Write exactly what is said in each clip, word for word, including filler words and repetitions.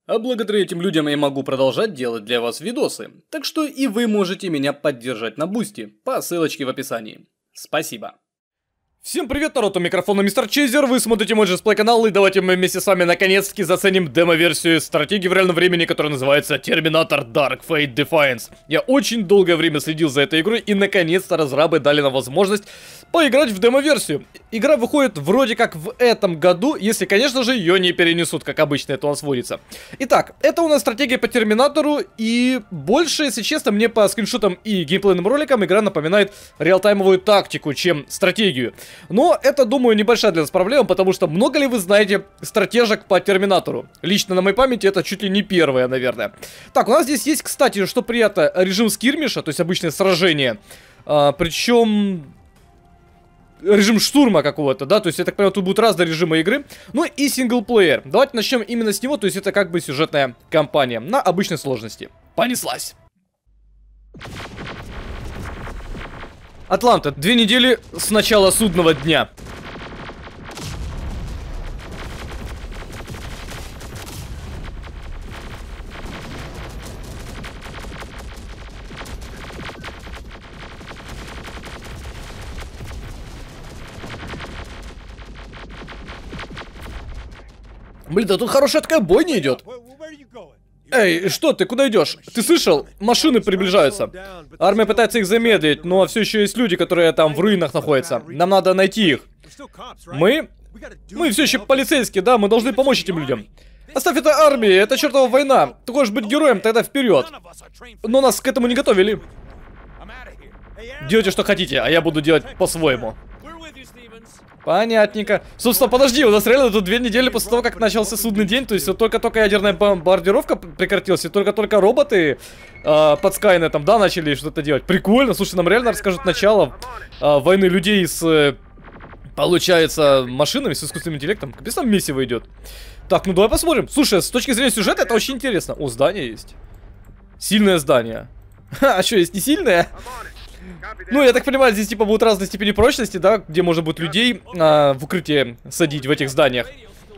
А благодаря этим людям я могу продолжать делать для вас видосы. Так что и вы можете меня поддержать на Бусти по ссылочке в описании. Спасибо. Всем привет, народ, у микрофона Мистер Чейзер, вы смотрите мой джесплей канал, и давайте мы вместе с вами наконец-таки заценим демо-версию стратегии в реальном времени, которая называется Terminator Dark Fate Defiance. Я очень долгое время следил за этой игрой, и наконец-то разрабы дали нам возможность поиграть в демо-версию. Игра выходит вроде как в этом году, если, конечно же, ее не перенесут, как обычно это у нас водится. Итак, это у нас стратегия по Терминатору, и больше, если честно, мне по скриншотам и геймплейным роликам игра напоминает реалтаймовую тактику, чем стратегию. Но это, думаю, небольшая для нас проблема, потому что много ли вы знаете стратежек по Терминатору? Лично на моей памяти это чуть ли не первое, наверное. Так, у нас здесь есть, кстати, что приятно, режим скирмиша, то есть обычное сражение. А, причем режим штурма какого-то, да, то есть я так понимаю, тут будут разные режимы игры. Ну и синглплеер. Давайте начнем именно с него, то есть это как бы сюжетная кампания на обычной сложности. Понеслась! Атланта. Две недели с начала судного дня. Блин, да тут хорошая такая бойня идет. Эй, что ты, куда идешь? Ты слышал? Машины приближаются. Армия пытается их замедлить, но все еще есть люди, которые там в руинах находятся. Нам надо найти их. Мы? Мы все еще полицейские, да, мы должны помочь этим людям. Оставь это армии, это чертова война. Ты хочешь быть героем, тогда вперед. Но нас к этому не готовили. Делайте, что хотите, а я буду делать по-своему. Понятненько. Собственно, подожди, у нас реально тут две недели после того, как начался судный день, то есть вот только-только ядерная бомбардировка прекратилась, и только-только роботы э, под Скайнетом, да, начали что-то делать. Прикольно, слушай, нам реально расскажут начало э, войны людей с, э, получается, машинами, с искусственным интеллектом. Капец, там месиво идет. Так, ну давай посмотрим. Слушай, с точки зрения сюжета это очень интересно. О, здание есть. Сильное здание. Ха, а что, есть не сильное? Ну, я так понимаю, здесь типа будут разные степени прочности, да, где можно будет людей а, в укрытие садить в этих зданиях.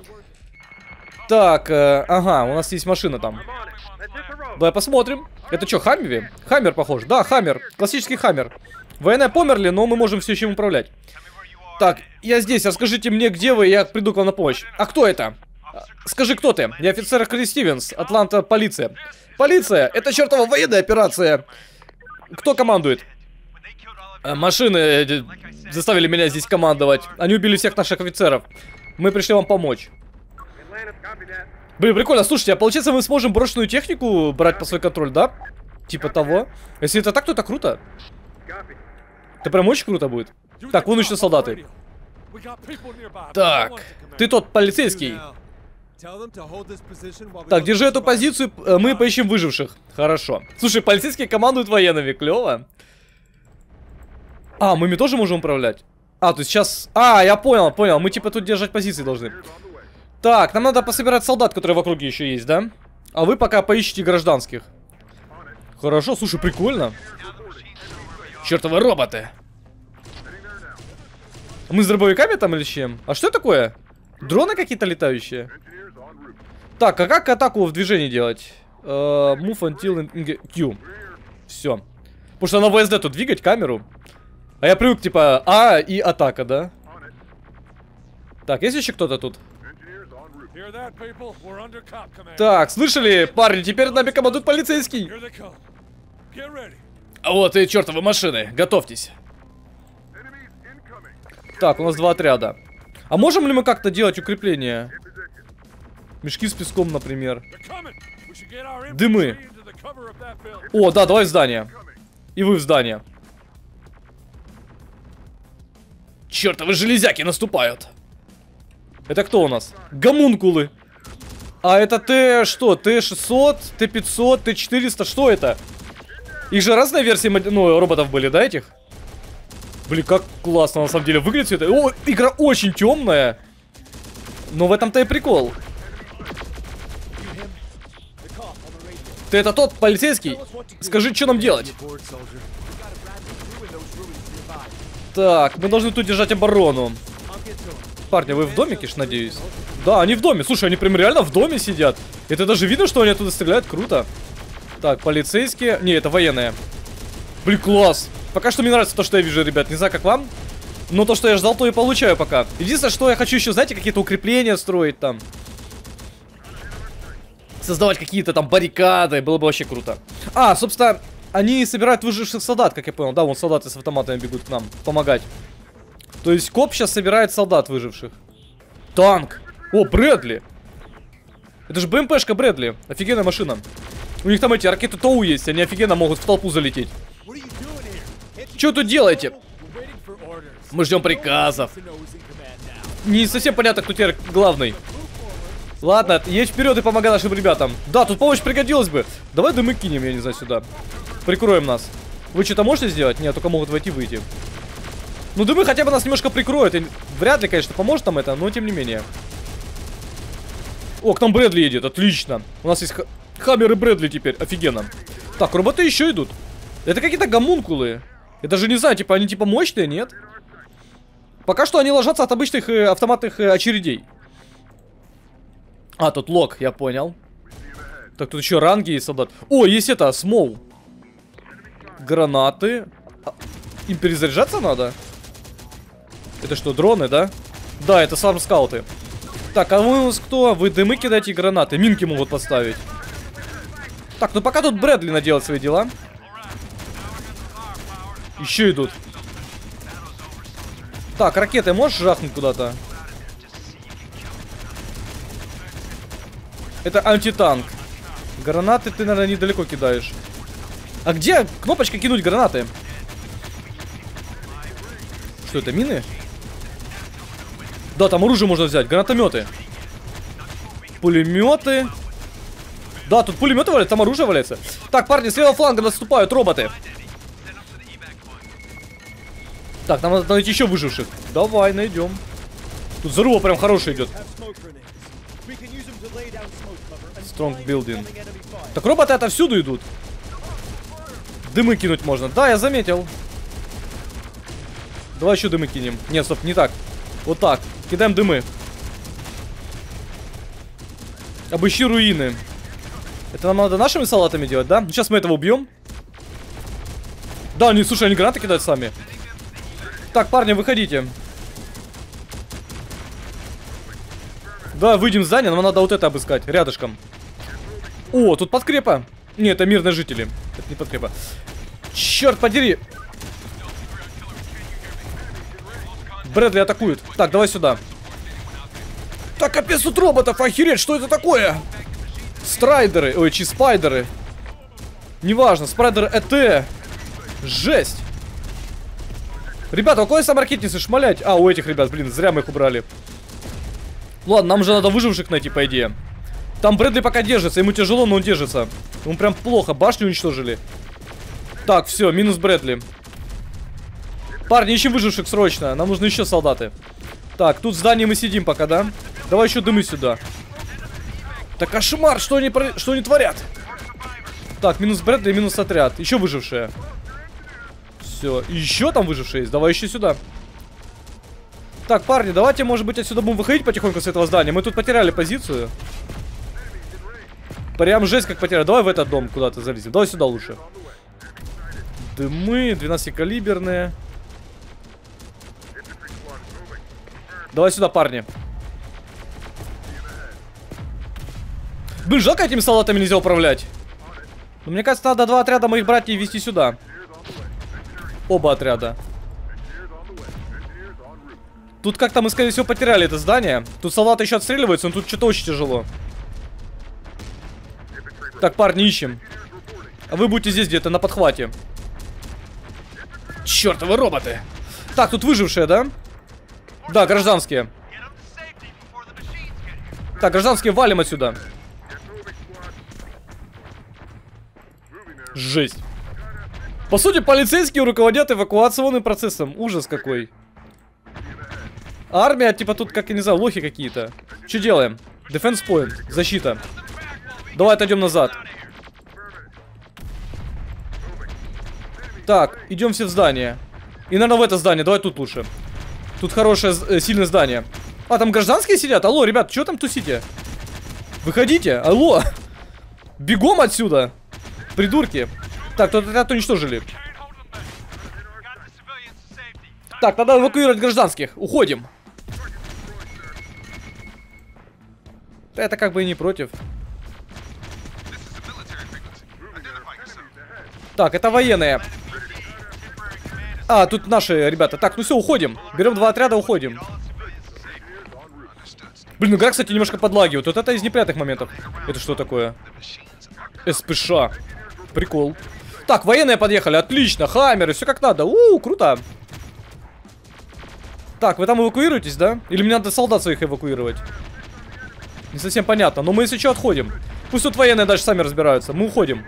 Так, э, ага, у нас есть машина там. Давай посмотрим. Это что, Хаммер? Хаммер похож. Да, Хаммер. Классический Хаммер. Военные померли, но мы можем все еще им управлять. Так, я здесь. Расскажите мне, где вы, я приду к вам на помощь. А кто это? Скажи, кто ты? Я офицер Крис Стивенс, Атланта полиция. Полиция! Это чертова военная операция! Кто командует? Машины заставили меня здесь командовать. Они убили всех наших офицеров. Мы пришли вам помочь. Блин, прикольно. Слушайте, а получается мы сможем брошенную технику брать по свой контроль, да? Типа того. Если это так, то это круто. Это прям очень круто будет. Так, вон еще солдаты. Так, ты тот полицейский. Так, держи эту позицию, мы поищем выживших. Хорошо. Слушай, полицейские командуют военными, клево. А, мы ими тоже можем управлять? А, то есть сейчас... А, я понял, понял. Мы типа тут держать позиции должны. Так, нам надо пособирать солдат, которые в округе еще есть, да? А вы пока поищите гражданских. Хорошо, слушай, прикольно. Чертовы роботы. Мы с дробовиками там или с чем? А что такое? Дроны какие-то летающие? Так, а как атаку в движении делать? Uh, move until Q. Все. Потому что на вэ эс дэ тут двигать камеру. А я привык, типа, А и атака, да? Так, есть еще кто-то тут? Так, слышали, парни, теперь над нами командует полицейский. А вот и чертовы машины, готовьтесь. Так, у нас два отряда. А можем ли мы как-то делать укрепления? Мешки с песком, например. Дымы. О, да, давай в здание. И вы в здание. Чертовы железяки наступают. Это кто у нас? Гомункулы. А это Т что? Т шестьсот, Т пятьсот, Т четыреста. Что это? Их же разные версии, ну, роботов были, да, этих? Блин, как классно на самом деле выглядит все это. О, игра очень темная. Но в этом-то и прикол. Ты это тот полицейский? Скажи, что нам делать? Так, мы должны тут держать оборону. парни, вы в домике, ж, надеюсь? Да, они в доме. Слушай, они прям реально в доме сидят. Это даже видно, что они оттуда стреляют. Круто. Так, полицейские. Не, это военные. Блин, класс. Пока что мне нравится то, что я вижу, ребят. Не знаю, как вам. Но то, что я ждал, то и получаю пока. Единственное, что я хочу еще, знаете, какие-то укрепления строить там. Создавать какие-то там баррикады. Было бы вообще круто. А, собственно, они собирают выживших солдат, как я понял. Да, вон солдаты с автоматами бегут к нам помогать. То есть коп сейчас собирает солдат выживших. Танк. О, Брэдли. Это же БМПшка Брэдли. Офигенная машина. У них там эти ракеты ТОУ есть. Они офигенно могут в толпу залететь. Что тут делаете? Мы ждем приказов. Не совсем понятно, кто теперь главный. Ладно, едь вперед и помогай нашим ребятам. Да, тут помощь пригодилась бы. Давай дымы кинем, я не знаю, сюда. Прикроем нас. Вы что-то можете сделать? Нет, только могут войти, выйти. Ну, дымы хотя бы нас немножко прикроют. И вряд ли, конечно, поможет нам это, но тем не менее. О, к нам Брэдли едет, отлично. У нас есть Хаммер и Брэдли теперь, офигенно. Так, роботы еще идут. Это какие-то гомункулы. Я даже не знаю, типа, они типа мощные, нет? Пока что они ложатся от обычных э, автоматных э, очередей. А, тут лог, я понял. Так, тут еще ранги и солдат. О, есть это, смол. Гранаты. А, им перезаряжаться надо? Это что, дроны, да? Да, это сам скауты. Так, а вы у нас кто? Вы дымы кидаете и гранаты. Минки могут поставить. Так, ну пока тут Брэдли наделает свои дела. Еще идут. Так, ракеты можешь жахнуть куда-то? Это антитанк. Гранаты ты, наверное, недалеко кидаешь. А где кнопочка кинуть гранаты? Что это, мины? Да, там оружие можно взять. Гранатометы. Пулеметы. Да, тут пулеметы валяются, там оружие валяется. Так, парни, с левого фланга наступают роботы. Так, нам надо найти еще выживших. Давай, найдем. Тут взрыва прям хороший идет. Strong building. Так, роботы отовсюду идут. Дымы кинуть можно. Да, я заметил. Давай еще дымы кинем. Нет, стоп, не так. Вот так. Кидаем дымы. Обыщи руины. Это нам надо нашими салатами делать, да? Сейчас мы этого убьем. Да, они, слушай, они гранаты кидают сами. Так, парни, выходите. Да, выйдем в здание, нам надо вот это обыскать, рядышком. О, тут подкрепа. Не, это мирные жители. Это не подкрепа. Черт подери. Брэдли атакует. Так, давай сюда. Так, капец, тут роботов, охереть, что это такое? Страйдеры, ой, чи спайдеры. Неважно, спайдеры ЭТ. Жесть. Ребята, у кого есть саморакетницы шмалять? А, у этих ребят, блин, зря мы их убрали. Ладно, нам же надо выживших найти, по идее. Там Брэдли пока держится, ему тяжело, но он держится. Ему прям плохо, башню уничтожили. Так, все, минус Брэдли. Парни, ищем выживших срочно, нам нужны еще солдаты. Так, тут в здании мы сидим пока, да? Давай еще дымы сюда. Так, кошмар, что они, про... что они творят? Так, минус Брэдли, минус отряд. Еще выжившие. Все, еще там выжившие есть, давай еще сюда. Так, парни, давайте, может быть, отсюда будем выходить потихоньку с этого здания. Мы тут потеряли позицию. Прям жесть как потеряли. Давай в этот дом куда-то залезем. Давай сюда лучше. Дымы, двенадцатикалиберные. Давай сюда, парни. Блин, жалко, этими солдатами нельзя управлять. Но мне кажется, надо два отряда моих братьев вести сюда. Оба отряда. Тут как-то мы, скорее всего, потеряли это здание. Тут солдаты еще отстреливаются, но тут что-то очень тяжело. Так, парни, ищем. А вы будете здесь где-то на подхвате. Чёртовы роботы. Так, тут выжившие, да? Да, гражданские. Так, гражданские, валим отсюда. Жесть. По сути, полицейские руководят эвакуационным процессом. Ужас какой. Армия, типа тут, как я не знаю, лохи какие-то. Что делаем? Defense point, защита. Давай отойдем назад. Так, идем все в здание. И, наверное, в это здание. Давай тут лучше. Тут хорошее, э, сильное здание. А, там гражданские сидят? Алло, ребят, что там тусите? Выходите, алло. Бегом отсюда. Придурки. Так, тот отряд уничтожили. Так, надо эвакуировать гражданских. Уходим. Это как бы и не против. Так, это военные. А, тут наши ребята. Так, ну все, уходим. Берем два отряда, уходим. Блин, игра, кстати, немножко подлагивает. Вот это из неприятных моментов. Это что такое? СПШ. Прикол. Так, военные подъехали. Отлично. Хаммеры, все как надо. У, круто. Так, вы там эвакуируетесь, да? Или мне надо солдат своих эвакуировать? Не совсем понятно. Но мы, если что, отходим. Пусть тут военные дальше сами разбираются. Мы уходим.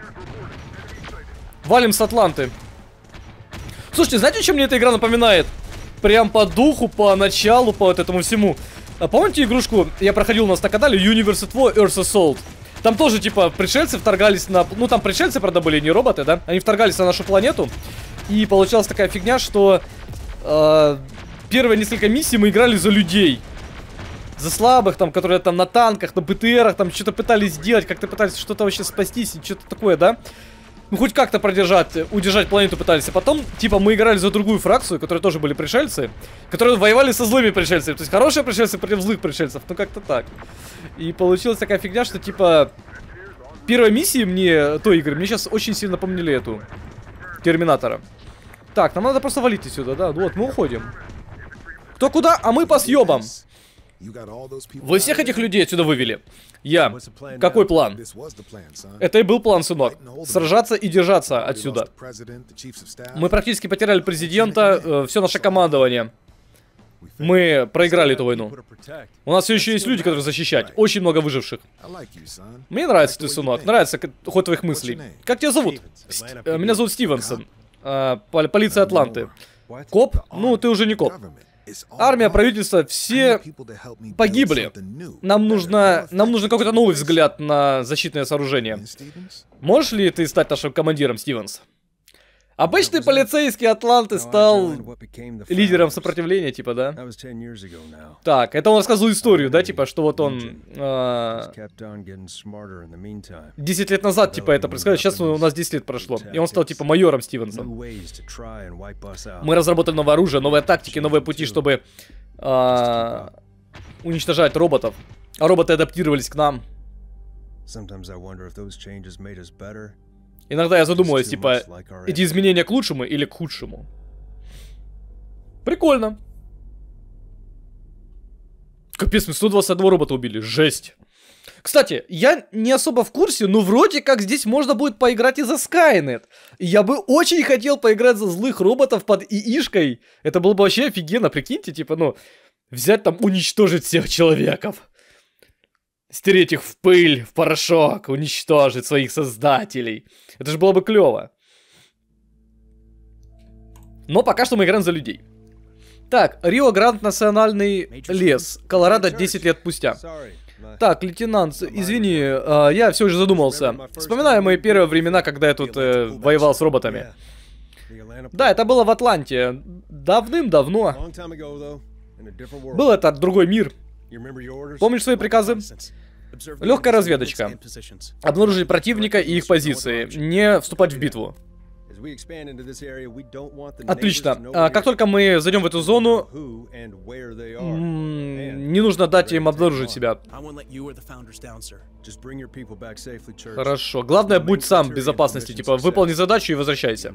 Валим с Атланты. Слушайте, знаете, чем мне эта игра напоминает? Прям по духу, по началу, по вот этому всему. А помните игрушку, я проходил у нас на канале Universe at War Earth Assault? Там тоже, типа, пришельцы вторгались на... Ну, там пришельцы, правда, были не роботы, да? Они вторгались на нашу планету. И получалась такая фигня, что... Э, первые несколько миссий мы играли за людей. За слабых, там, которые там на танках, на БТРах, там, что-то пытались сделать, как-то пытались что-то вообще спастись, что-то такое, да? Ну, хоть как-то продержать, удержать планету пытались. А потом, типа, мы играли за другую фракцию, которые тоже были пришельцы, которые воевали со злыми пришельцами. То есть хорошие пришельцы против злых пришельцев. Ну, как-то так. И получилась такая фигня, что, типа, первой миссии мне, той игры, мне сейчас очень сильно напомнили эту. Терминатора. Так, нам надо просто валить отсюда, да? Вот, мы уходим. Кто куда? А мы по съебам. Вы всех этих людей отсюда вывели. Я. Какой план? Это и был план, сынок. Сражаться и держаться отсюда. Мы практически потеряли президента, э, все наше командование. Мы проиграли эту войну. У нас все еще есть люди, которых защищать. Очень много выживших. Мне нравится ты, сынок. Нравится ход твоих мыслей. Как тебя зовут? Ст э, меня зовут Стивенсон. Э, полиция Атланты. Коп? Ну, ты уже не коп. Армия, правительство, все погибли. Нам нужно, нам нужен какой-то новый взгляд на защитное сооружение. Можешь ли ты стать нашим командиром, Стивенс? Обычный полицейский Атланты стал лидером сопротивления, типа, да? Так, это он рассказывал историю, да, типа, что вот он... десять лет назад, типа, это происходит, сейчас у нас десять лет прошло. И он стал, типа, майором Стивенсом. Мы разработали новое оружие, новые тактики, новые пути, чтобы а, уничтожать роботов. А роботы адаптировались к нам. Иногда я задумываюсь, типа, эти изменения к лучшему или к худшему. Прикольно. Капец, мы сто двадцать два робота убили, жесть. Кстати, я не особо в курсе, но вроде как здесь можно будет поиграть и за Скайнет. И я бы очень хотел поиграть за злых роботов под ИИшкой. Это было бы вообще офигенно, прикиньте, типа, ну, взять там, уничтожить всех человеков. Стереть их в пыль, в порошок, уничтожить своих создателей. Это же было бы клево. Но пока что мы играем за людей. Так, Рио-Гранде национальный лес. Колорадо десять лет спустя. Так, лейтенант, извини, э, я все же задумался. Вспоминаю мои первые времена, когда я тут э, воевал с роботами. Да, это было в Атланте. Давным-давно. Был это другой мир. Помнишь свои приказы? Легкая разведочка. Обнаружить противника и их позиции. Не вступать в битву. Отлично. А, как только мы зайдем в эту зону, не нужно дать им обнаружить себя. Хорошо. Главное, будь сам в безопасности. Типа, выполни задачу и возвращайся.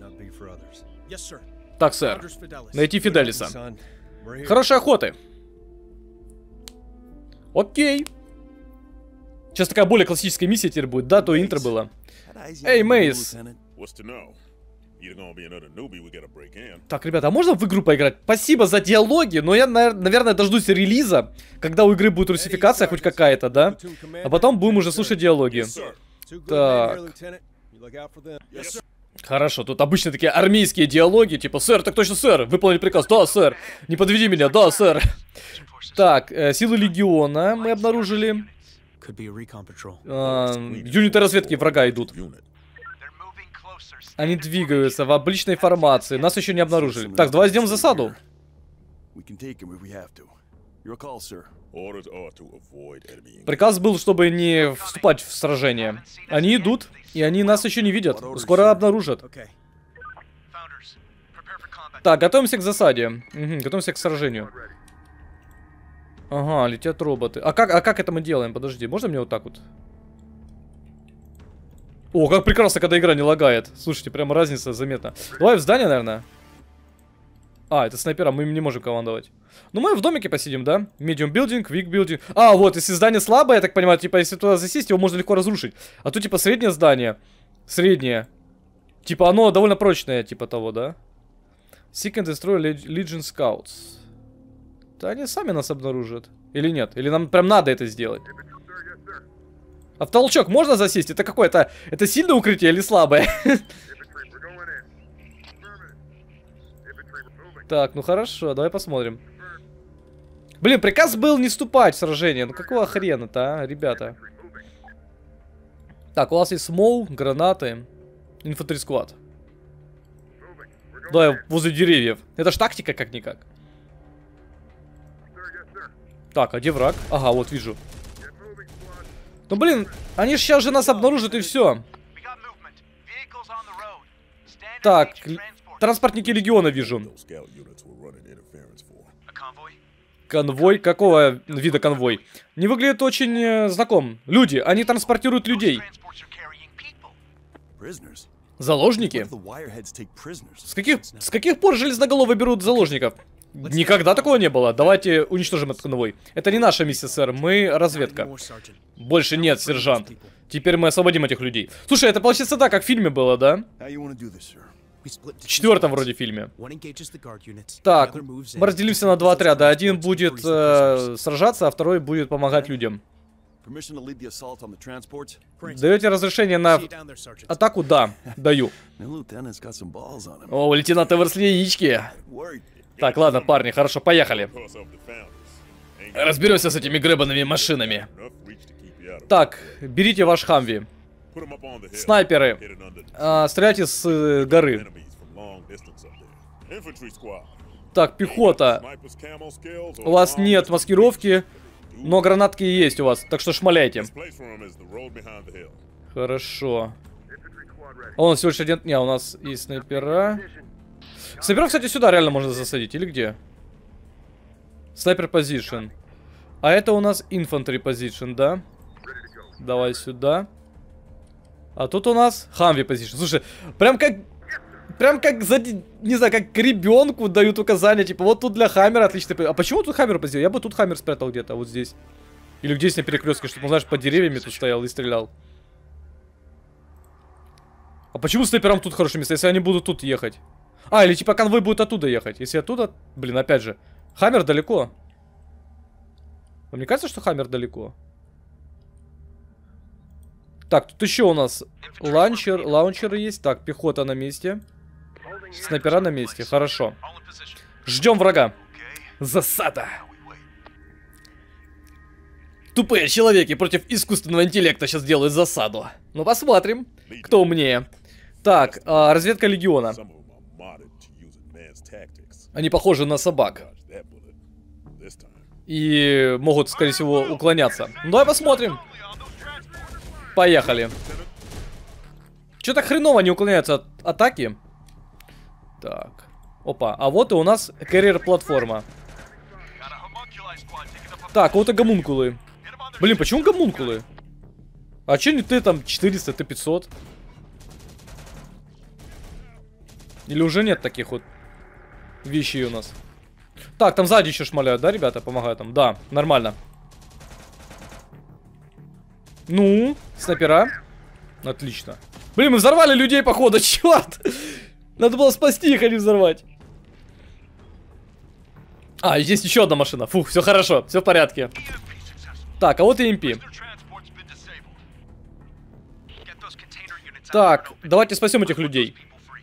Так, сэр. Найти Фиделиса. Хорошей охоты. Окей. Сейчас такая более классическая миссия теперь будет. Да, то интро было. Эй, Мейс. Так, ребята, а можно в игру поиграть? Спасибо за диалоги, но я, наверное, дождусь релиза, когда у игры будет русификация хоть какая-то, да? А потом будем уже слушать диалоги. Так. Хорошо, тут обычно такие армейские диалоги, типа, сэр, так точно, сэр, выполнить приказ, да, сэр, не подведи меня, да, сэр. Так, э, силы легиона мы обнаружили. Э, юниты разведки врага идут. Они двигаются в обличной формации, нас еще не обнаружили. Так, давай сделаем засаду. Приказ был, чтобы не вступать в сражение. Они идут, и они нас еще не видят. Скоро обнаружат. Так, готовимся к засаде. Угу, готовимся к сражению. Ага, летят роботы. А как, а как это мы делаем? Подожди, можно мне вот так вот? О, как прекрасно, когда игра не лагает. Слушайте, прям разница заметна. Давай в здание, наверное. А, это снайпера, мы им не можем командовать. Ну, мы в домике посидим, да? Medium building, weak building. А, вот, если здание слабое, я так понимаю, типа, если туда засесть, его можно легко разрушить. А тут, типа, среднее здание. Среднее. Типа, оно довольно прочное, типа того, да? Seek and destroy Legion Scouts. Да они сами нас обнаружат. Или нет? Или нам прям надо это сделать? А в толчок можно засесть? Это какое-то... Это сильное укрытие или слабое? Так, ну хорошо, давай посмотрим. Блин, приказ был не вступать в сражение. Ну какого хрена-то, а, ребята? Так, у нас есть смол, гранаты, инфантри сквад. Давай возле деревьев. Это ж тактика как-никак. Так, а где враг? Ага, вот вижу. Ну блин, они же сейчас же нас обнаружат и все. Так, транспортники легиона вижу. Конвой? Какого вида конвой? Не выглядит очень э, знаком. Люди, они транспортируют людей. Заложники? С каких, с каких пор железноголовые берут заложников? Никогда такого не было. Давайте уничтожим этот конвой. Это не наша миссия, сэр. Мы разведка. Больше нет, сержант. Теперь мы освободим этих людей. Слушай, это получается так, как в фильме было, да? В четвертом вроде фильме. Так, мы разделимся на два отряда. Один будет э, сражаться, а второй будет помогать людям. Даете разрешение на атаку? Да, даю. О, у лейтенанта выросли яички. Так, ладно, парни, хорошо, поехали. Разберемся с этими гребаными машинами. Так, берите ваш Хамви. Снайперы, а, стреляйте с э, горы. Так, пехота. У вас нет маскировки, но гранатки есть у вас, так что шмаляйте. Хорошо. А у нас всего лишь один... Не, у нас есть снайпера. Снайперов, кстати, сюда реально можно засадить, или где? Снайпер позишн. А это у нас инфантри позишн, да? Давай сюда. А тут у нас Хамви позишн. Слушай, прям как... Прям как, за, не знаю, как к ребенку дают указания. Типа, вот тут для Хаммера отлично. А почему тут Хаммер позиционировал? Я бы тут Хаммер спрятал где-то, вот здесь. Или здесь на перекрестке, чтобы он, знаешь, под деревьями тут стоял и стрелял. А почему снайперам тут хорошее место, если они будут тут ехать? А, или типа конвой будет оттуда ехать. Если оттуда... Блин, опять же. Хаммер далеко. Вам не кажется, что Хаммер далеко? Так, тут еще у нас лаунчер, лаунчеры есть. Так, пехота на месте. Снайпера на месте, хорошо. Ждем врага. Засада. Тупые человеки против искусственного интеллекта сейчас делают засаду. Ну, посмотрим, кто умнее. Так, а, разведка легиона. Они похожи на собак. И могут, скорее всего, уклоняться. Ну, давай посмотрим. Поехали. Чё так хреново не уклоняются от атаки? Так. Опа. А вот и у нас карьер-платформа. Так, вот и гомункулы. Блин, почему гомункулы? А че не ты там четыреста, ты пятьсот? Или уже нет таких вот вещей у нас? Так, там сзади еще шмаляют, да, ребята? Помогают там. Да, нормально. Ну, снайпера. Отлично. Блин, мы взорвали людей, походу, черт! Надо было спасти их, а не взорвать. А, и здесь еще одна машина. Фух, все хорошо, все в порядке. Так, а вот и эм пи. Так, давайте спасем этих людей.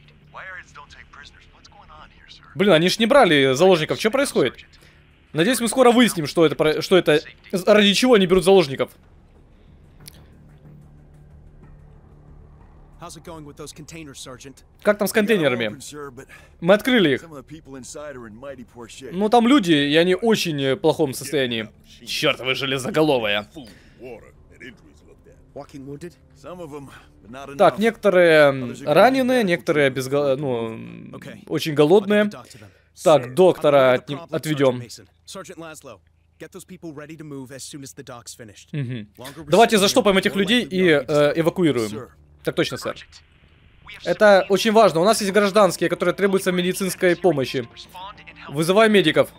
Блин, они ж не брали заложников. Что происходит? Надеюсь, мы скоро выясним, что это, что это, ради чего они берут заложников. Как там с контейнерами? Мы открыли их. Ну там люди, и они в очень плохом состоянии. Чёртовы железоголовые. Так, некоторые раненые, некоторые безго... ну, очень голодные. Так, доктора от... отведем. Угу. Давайте заштопаем этих людей и э, эвакуируем. Так точно, сэр. Это очень важно. У нас есть гражданские, которые требуются медицинской помощи. Вызываю медиков.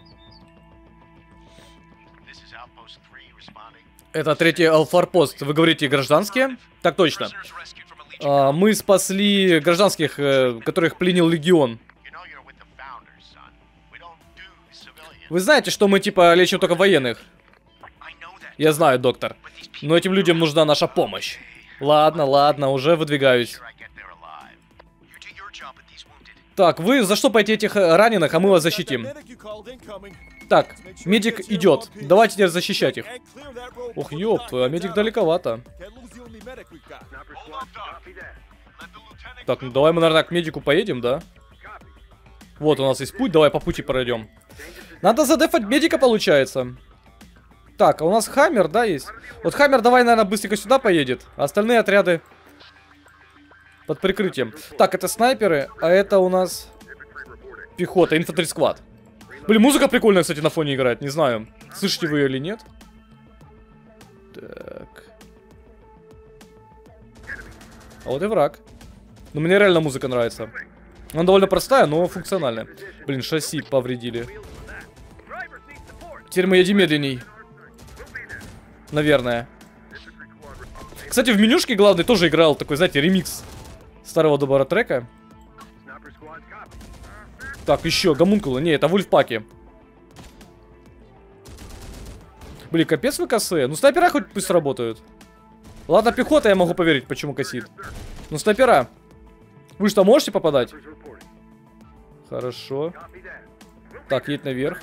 Это третий алфорпост. Вы говорите гражданские? Так точно. А, мы спасли гражданских, э, которых пленил легион. Вы знаете, что мы типа лечим только военных? Я знаю, доктор. Но этим людям нужна наша помощь. Ладно, ладно, уже выдвигаюсь. Так, вы заштопайте этих раненых, а мы вас защитим. Так, медик идет. Давайте теперь защищать их. Ох, ёпт, а медик далековато. Так, ну давай мы, наверное, к медику поедем, да? Вот у нас есть путь, давай по пути пройдем. Надо задефать медика, получается. Так, а у нас Хаммер, да, есть? Вот Хаммер, давай, наверное, быстренько сюда поедет. А остальные отряды под прикрытием. Так, это снайперы, а это у нас пехота, инфантри-сквад. Блин, музыка прикольная, кстати, на фоне играет, не знаю. Слышите вы ее или нет? Так. А вот и враг. Но мне реально музыка нравится. Она довольно простая, но функциональная. Блин, шасси повредили. Теперь мы едем медленней. Наверное. Кстати, в менюшке главный тоже играл такой, знаете, ремикс старого доброго трека. Так, еще гомункулы. Не, это в Вульфпаке. Блин, капец вы косые. Ну, снайпера хоть пусть работают. Ладно, пехота, я могу поверить, почему косит. Ну, снайпера. Вы что, можете попадать? Хорошо. Так, едь наверх.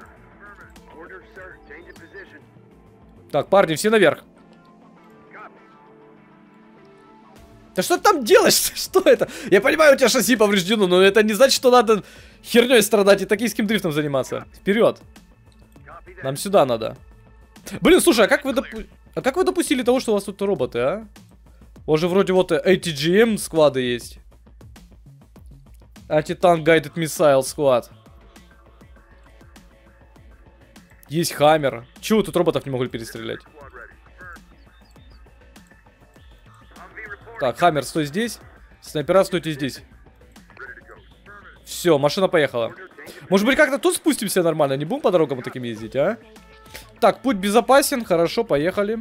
Так, парни, все наверх. Да что ты там делаешь? Что это? Я понимаю, у тебя шасси повреждено, но это не значит, что надо херней страдать и токийским дрифтом заниматься. Вперед. Нам сюда надо. Блин, слушай, а как вы допу... а как вы допустили того, что у вас тут роботы, а? У вас же вроде вот эй ти джи эм сквады есть. Anti-Tank Guided Missile Squad. Есть Хаммер. Чего тут роботов не могли перестрелять? Так, Хаммер, стой здесь. Снайпера, стойте здесь. Все, машина поехала. Может быть, как-то тут спустимся нормально? Не будем по дорогам таким ездить, а? Так, путь безопасен. Хорошо, поехали.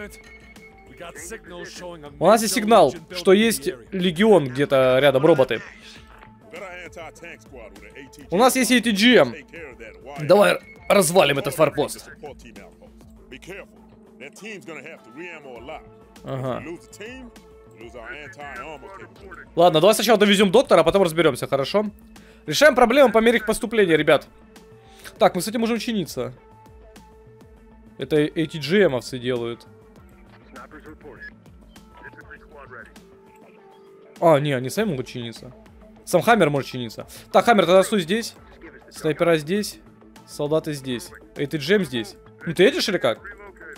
У нас есть сигнал, что есть легион где-то рядом, роботы. У нас есть эй ти джи эм. Давай развалим этот форпост. Ага. Ладно, давай сначала довезем доктора, а потом разберемся, хорошо? Решаем проблему по мере их поступления, ребят. Так, мы с этим можем чиниться. Это эй ти джи эм-овцы делают. А, не, они сами могут чиниться. Сам Хаммер может чиниться. Так, Хаммер, тогда стой здесь. Снайпера здесь. Солдаты здесь. эй ти джи эм здесь. Ну ты едешь или как?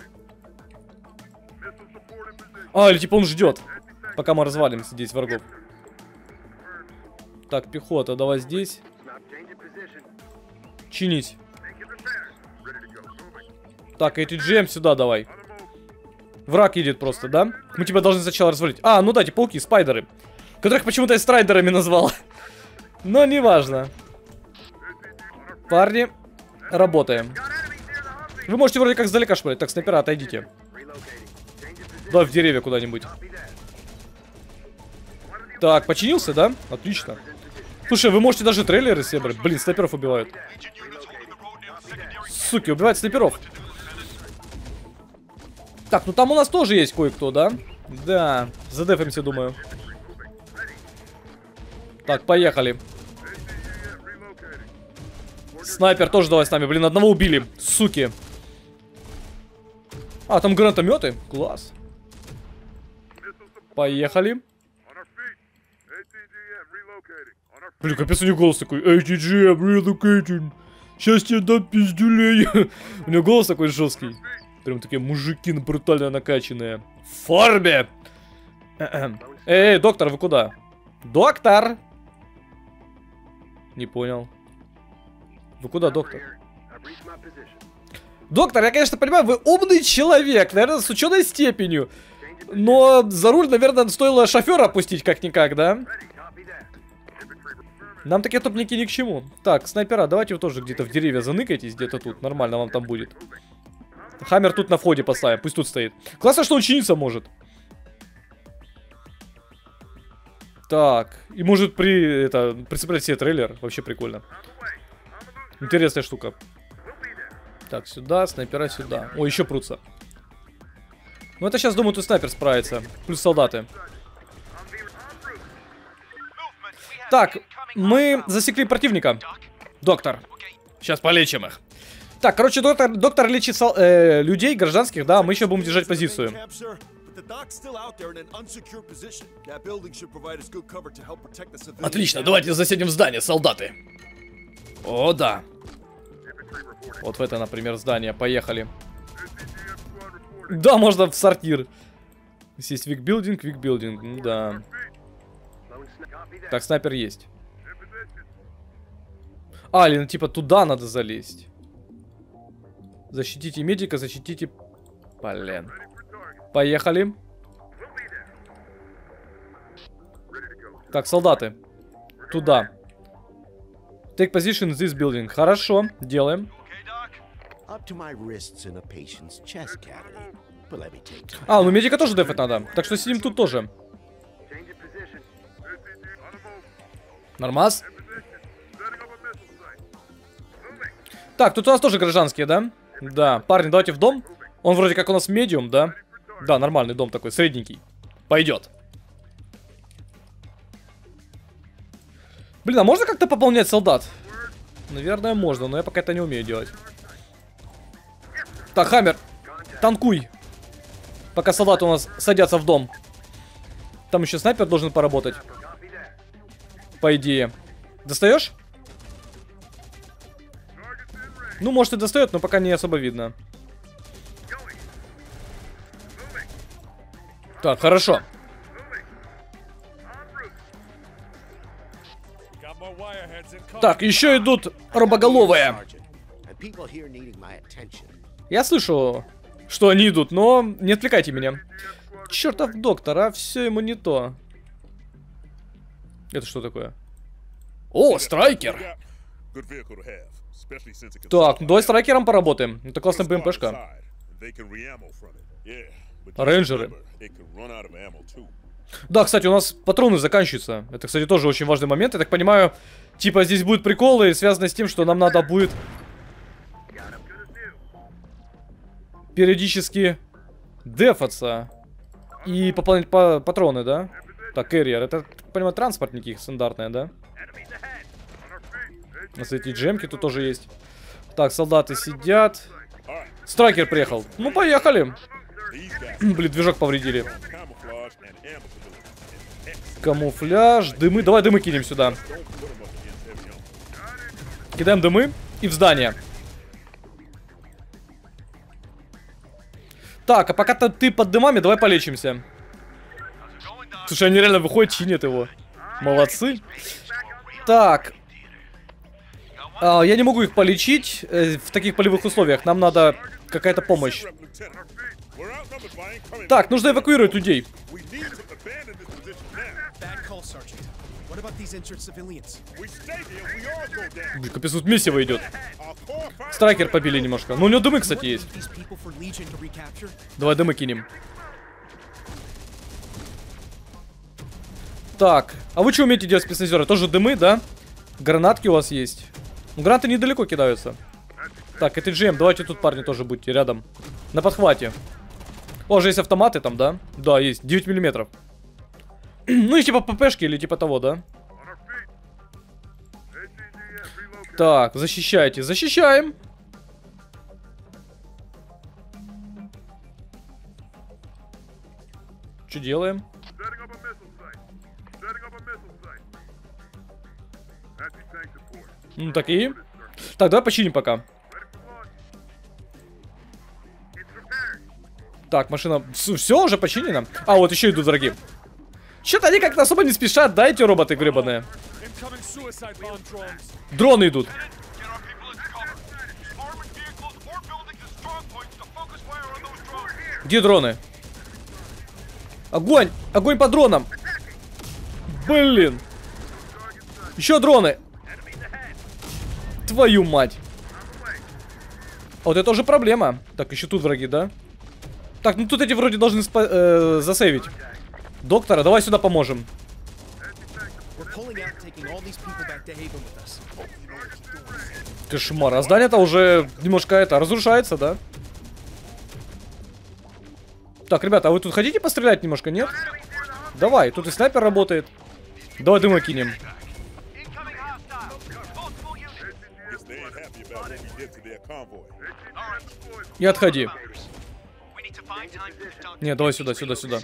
А, или типа он ждет, пока мы развалим здесь врагов. Так, пехота, давай здесь. Чинить. Так, эй ти джи эм сюда давай. Враг едет просто, да? Мы тебя должны сначала развалить. А, ну да, эти пауки, спайдеры. Которых почему-то я страйдерами назвал. Но неважно. Парни, работаем. Вы можете вроде как сдалека шпалить. Так, снайпера, отойдите. Давай в деревья куда-нибудь. Так, починился, да? Отлично. Слушай, вы можете даже трейлеры себе брать. Блин, снайперов убивают. Суки, убивают снайперов. Так, ну там у нас тоже есть кое-кто, да? Да, задефаемся, думаю. Так, поехали. Снайпер тоже давай с нами. Блин, одного убили. Суки. А, там гранатометы? Класс. Поехали. Блин, капец, у него голос такой. Эй, ти джей, I'm relocating. Сейчас тебе дам пиздюлей. У него голос такой жесткий. Прям такие мужики брутально накачанные. В форме. Эй, эй, доктор, вы куда? Доктор! Не понял. Вы куда, доктор? Доктор, я, конечно, понимаю, вы умный человек, наверное, с ученой степенью. Но за руль, наверное, стоило шофера опустить как-никак, да? Нам такие топники ни к чему. Так, снайпера, давайте вы тоже где-то в деревья заныкайтесь, где-то тут. Нормально вам там будет. Хаммер тут на входе поставим, пусть тут стоит. Классно, что ученица может. Так, и может при, это, прицеплять себе трейлер. Вообще прикольно. Интересная штука. Так, сюда, снайпера сюда. О, еще прутся. Ну это сейчас, думаю, тут снайпер справится. Плюс солдаты. Так, мы засекли противника. Доктор. Сейчас полечим их. Так, короче, доктор, доктор лечит сол, э, людей, гражданских, да, мы еще будем держать позицию. Отлично, давайте засядем в здание, солдаты. О, да. Вот в это, например, здание. Поехали. Да, можно в сортир. Здесь есть викбилдинг, викбилдинг, да. Так, снайпер есть. А, или ну, типа туда надо залезть. Защитите медика, защитите... Блин. Поехали. Так, солдаты. Туда. Take position in this building. Хорошо, делаем. А, ну медика тоже дефать надо. Так что сидим тут тоже. Нормас. Так, тут у нас тоже гражданские, да? Да, парни, давайте в дом. Он вроде как у нас медиум, да? Да, нормальный дом такой, средненький. Пойдет. Блин, а можно как-то пополнять солдат? Наверное, можно, но я пока это не умею делать. Так, Хаммер, танкуй. Пока солдаты у нас садятся в дом. Там еще снайпер должен поработать. По идее. Достаешь? Ну, может и достает, но пока не особо видно. Так, хорошо. Так, еще идут робоголовые. Я слышу, что они идут, но не отвлекайте меня. Чертов доктор, а все ему не то. Это что такое? О, страйкер! Так, давай страйкером поработаем. Это классная БМПшка. Рейнджеры. Да, кстати, у нас патроны заканчиваются. Это, кстати, тоже очень важный момент. Я так понимаю, типа здесь будут приколы, связанные с тем, что нам надо будет периодически дефаться и пополнять па патроны, да? Так, Carrier, это, так понимаю, транспортники их стандартные, да? У нас эти джемки тут тоже есть. Так, солдаты сидят. Страйкер приехал. Ну, поехали. Блин, движок повредили. Камуфляж, дымы. Давай дымы кинем сюда. Кидаем дымы и в здание. Так, а пока-то ты под дымами, давай полечимся. Слушай, они реально выходят, чинят его. Молодцы. Так. А, я не могу их полечить э, в таких полевых условиях. Нам надо какая-то помощь. Так, нужно эвакуировать людей. Блин, капец, тут месиво идет. Страйкер побили немножко. Ну, у него дымы, кстати, есть. Давай дымы кинем. Так, а вы что умеете делать, спецназеры? Тоже дымы, да? Гранатки у вас есть. Ну, гранаты недалеко кидаются. Так, это джи эм, давайте тут, парни, тоже будьте рядом. На подхвате. О, же есть автоматы там, да? Да, есть, девять миллиметров. Ну, и типа ППшки или типа того, да? Так, защищайте, защищаем. Что делаем? Ну, такие. Так, давай починим пока. Так, машина... Все уже починено? А, вот еще идут враги. Че-то они как-то особо не спешат, да, эти роботы гребаные? Дроны идут. Где дроны? Огонь! Огонь по дронам! Блин! Еще дроны! Твою мать! Вот это уже проблема. Так, еще тут враги, да? Так, ну тут эти вроде должны э, засейвить. Доктора, давай сюда поможем. Кошмар, а здание-то уже немножко это разрушается, да? Так, ребята, а вы тут хотите пострелять немножко, нет? Давай, тут и снайпер работает. Давай дыма кинем. И отходи. Не, давай сюда, сюда, сюда.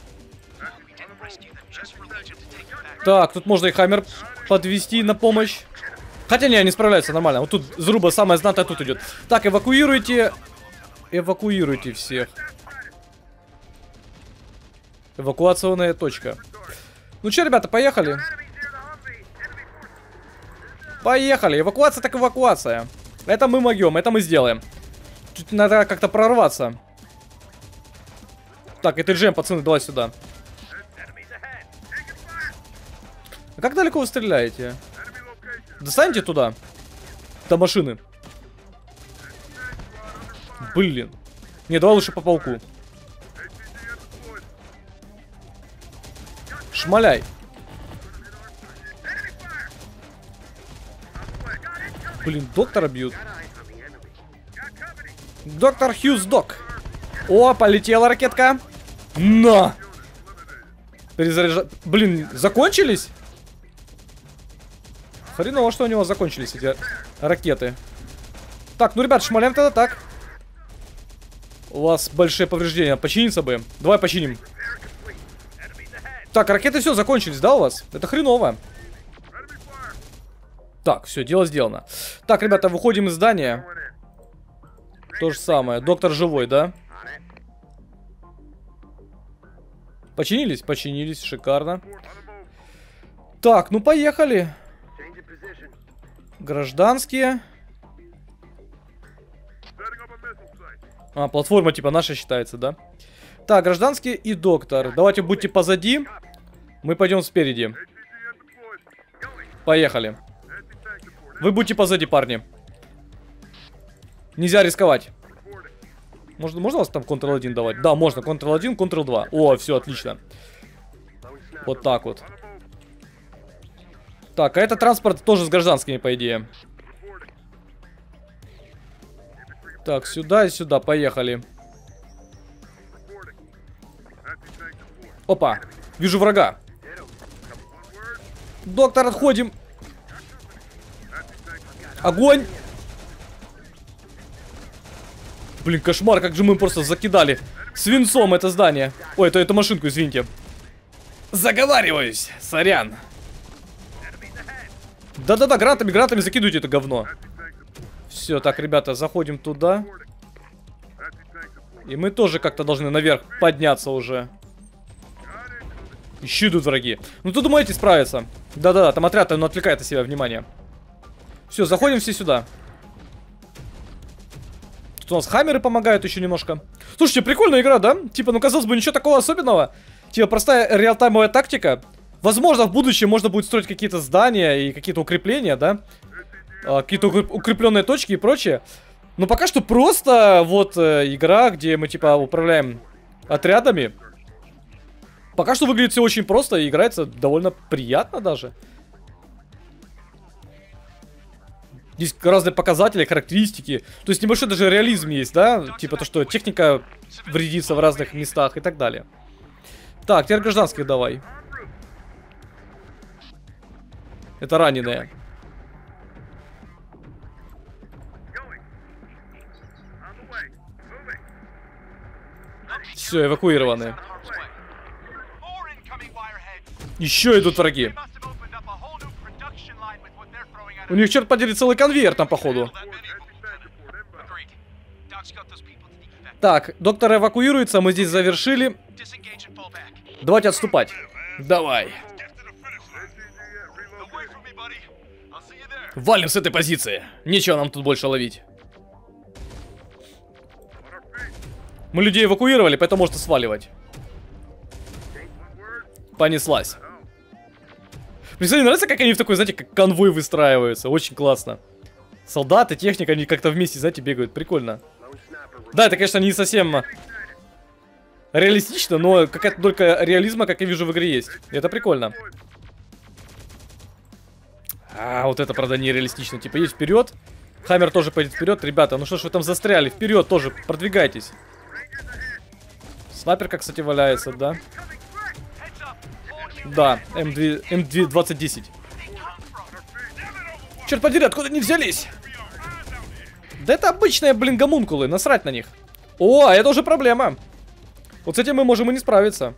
Так, тут можно и хаммер подвести на помощь. Хотя не, они справляются нормально. Вот тут заруба самая знатная тут идет. Так, эвакуируйте. Эвакуируйте всех. Эвакуационная точка. Ну что, ребята, поехали. Поехали. Эвакуация так эвакуация. Это мы могем, это мы сделаем. Тут надо как-то прорваться. Так, это джем, пацаны, давай сюда. А как далеко вы стреляете? Достаньте туда. До машины. Блин. Не, давай лучше по полку. Шмаляй. Блин, доктора бьют. Доктор Хьюз Док. О, полетела ракетка. На! Перезаряжать. Блин, закончились? Хреново, что у него закончились эти ракеты. Так, ну, ребят, шмаляем тогда так. У вас большие повреждения. Починиться бы. Давай починим. Так, ракеты все закончились, да, у вас? Это хреново. Так, все, дело сделано. Так, ребята, выходим из здания. То же самое. Доктор живой, да? Починились? Починились, шикарно. Так, ну поехали. Гражданские. А, платформа типа наша считается, да? Так, гражданские и доктор. Давайте будьте позади. Мы пойдем спереди. Поехали. Вы будьте позади, парни. Нельзя рисковать. Можно, можно вас там контрол один давать? Да, можно. контрол один, контрол два. О, все, отлично. Вот так вот. Так, а это транспорт тоже с гражданскими, по идее. Так, сюда и сюда, поехали. Опа, вижу врага. Доктор, отходим. Огонь. Блин, кошмар, как же мы просто закидали свинцом это здание. Ой, это эту машинку, извините. Заговариваюсь, сорян. Да-да-да, гранатами, гранатами закидывайте это говно. Все, так, ребята, заходим туда. И мы тоже как-то должны наверх подняться уже. Еще идут враги. Ну, тут думаете справиться. Да-да-да, там отряд, он отвлекает от себя внимание. Все, заходим все сюда. Тут у нас хаммеры помогают еще немножко. Слушайте, прикольная игра, да? Типа, ну, казалось бы, ничего такого особенного. Типа, простая реалтаймовая тактика. Возможно, в будущем можно будет строить какие-то здания и какие-то укрепления, да? А, какие-то укрепленные точки и прочее. Но пока что просто вот э, игра, где мы, типа, управляем отрядами. Пока что выглядит все очень просто и играется довольно приятно даже. Здесь разные показатели, характеристики. То есть небольшой даже реализм есть, да? Типа то, что техника вредится в разных местах и так далее. Так, теперь гражданских давай. Это раненые. Все, эвакуированы. Еще идут враги. У них, черт подери, целый конвейер там, походу. Так, доктор эвакуируется, мы здесь завершили. Давайте отступать. Давай. Валим с этой позиции. Нечего нам тут больше ловить. Мы людей эвакуировали, поэтому можно сваливать. Понеслась. Мне нравится, как они в такой, знаете, как конвой выстраиваются. Очень классно. Солдаты, техника, они как-то вместе, знаете, бегают. Прикольно. Да, это, конечно, не совсем реалистично, но какая-то только реализма, как я вижу, в игре есть. Это прикольно. А, вот это, правда, нереалистично. Типа, едь вперед. Хаммер тоже пойдет вперед. Ребята, ну что ж вы там застряли? Вперед тоже, продвигайтесь. Снайперка, кстати, валяется, да? Да, эм двадцать десять. Черт подери, откуда они взялись? Да это обычные, блин, гомункулы, насрать на них. О, это уже проблема. Вот с этим мы можем и не справиться.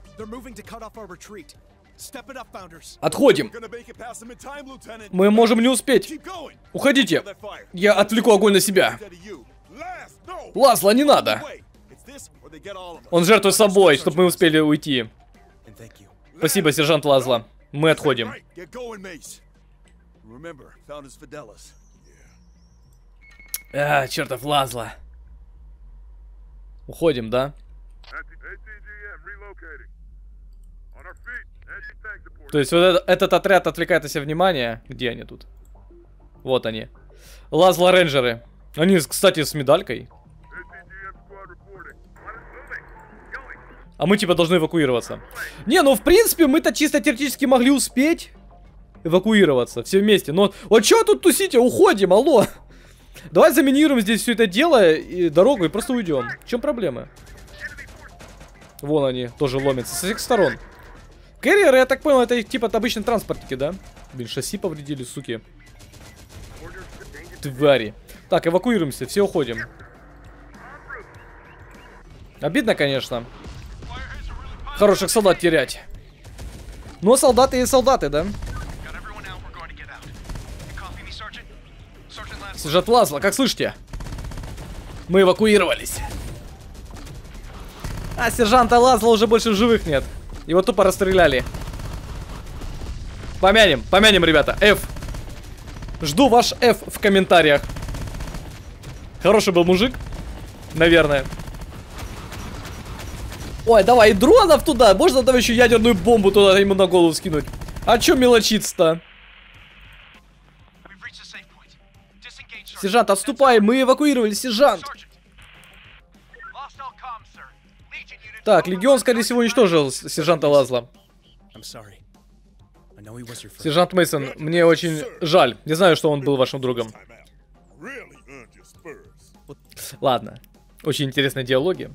Отходим. Мы можем не успеть. Уходите. Я отвлеку огонь на себя. Лазла, не надо. Он жертвует собой, чтобы мы успели уйти. Спасибо, сержант Лазла. Мы отходим. А, чертов Лазла. Уходим, да? То есть вот это, этот отряд отвлекает на себя внимание. Где они тут? Вот они. Лазла рейнджеры. Они, кстати, с медалькой. А мы типа должны эвакуироваться. Не, ну в принципе мы-то чисто теоретически могли успеть эвакуироваться все вместе. Но вот что тут тусите? Уходим, алло. Давай заминируем здесь все это дело и дорогу и просто уйдем. В чем проблема? Вон они тоже ломятся со всех сторон. Кэрриеры, я так понял, это типа обычные транспортники, да? Блин, шасси повредили, суки. Твари. Так, эвакуируемся, все уходим. Обидно, конечно. Хороших солдат терять. Но солдаты и солдаты, да? Сержант Лазла, как слышите? Мы эвакуировались. А сержанта Лазла уже больше в живых нет. Его тупо расстреляли. Помянем, помянем, ребята. F. Жду ваш F в комментариях. Хороший был мужик. Наверное. Ой, давай, дронов туда. Можно там еще ядерную бомбу туда ему на голову скинуть? А чё мелочиться-то? Сержант, отступай, мы эвакуировали, сержант. Так, Легион, скорее всего, уничтожил сержанта Лазла. Сержант Мейсон, мне очень жаль. Не знаю, что он был вашим другом. Ладно. Очень интересные диалоги.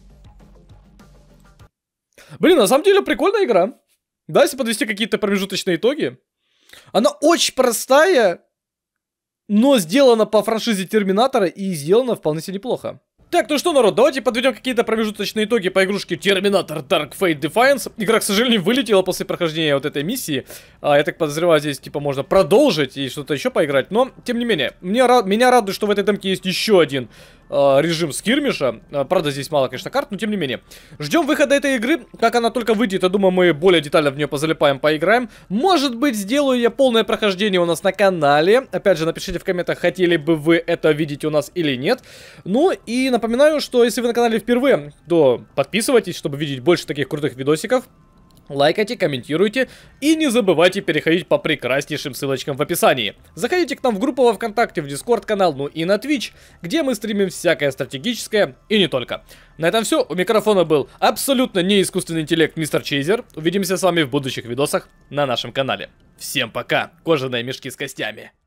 Блин, на самом деле прикольная игра. Да, если подвести какие-то промежуточные итоги. Она очень простая, но сделана по франшизе Терминатора и сделана вполне себе неплохо. Так, ну что, народ, давайте подведем какие-то промежуточные итоги по игрушке Терминатор Dark Fate Defiance. Игра, к сожалению, вылетела после прохождения вот этой миссии. А, я так подозреваю, здесь, типа, можно продолжить и что-то еще поиграть. Но, тем не менее, мне ра меня радует, что в этой демке есть еще один а, режим скирмиша. А, правда, здесь мало, конечно, карт, но тем не менее. Ждем выхода этой игры. Как она только выйдет, я думаю, мы более детально в нее позалипаем, поиграем. Может быть, сделаю я полное прохождение у нас на канале. Опять же, напишите в комментах, хотели бы вы это видеть у нас или нет. Ну, и напоминаю, Напоминаю, что если вы на канале впервые, то подписывайтесь, чтобы видеть больше таких крутых видосиков. Лайкайте, комментируйте и не забывайте переходить по прекраснейшим ссылочкам в описании. Заходите к нам в группу во ВКонтакте, в Дискорд канал, ну и на Twitch, где мы стримим всякое стратегическое и не только. На этом все. У микрофона был абсолютно не искусственный интеллект мистер Чейзер. Увидимся с вами в будущих видосах на нашем канале. Всем пока, кожаные мешки с костями.